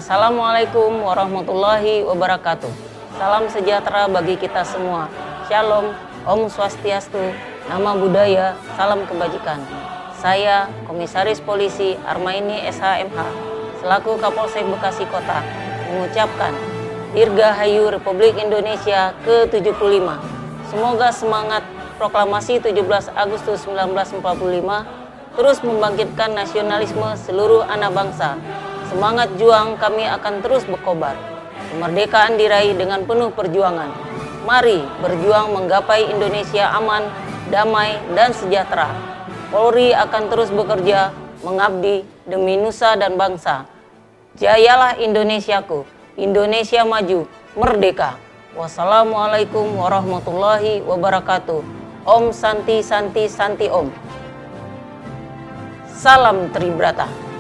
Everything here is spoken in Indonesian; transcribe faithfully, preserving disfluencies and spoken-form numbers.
Assalamualaikum warahmatullahi wabarakatuh. Salam sejahtera bagi kita semua. Shalom, Om Swastiastu, Nama Budaya, salam kebajikan. Saya Komisaris Polisi Armaini S H M H selaku Kapolsek Bekasi Kota mengucapkan Dirgahayu Republik Indonesia ke tujuh puluh lima. Semoga semangat proklamasi tujuh belas Agustus seribu sembilan ratus empat puluh lima terus membangkitkan nasionalisme seluruh anak bangsa. Semangat juang kami akan terus berkobar. Kemerdekaan diraih dengan penuh perjuangan. Mari berjuang menggapai Indonesia aman, damai, dan sejahtera. Polri akan terus bekerja, mengabdi demi nusa dan bangsa. Jayalah Indonesiaku, Indonesia maju, merdeka. Wassalamualaikum warahmatullahi wabarakatuh. Om Santi Santi Santi Om. Salam Tribrata.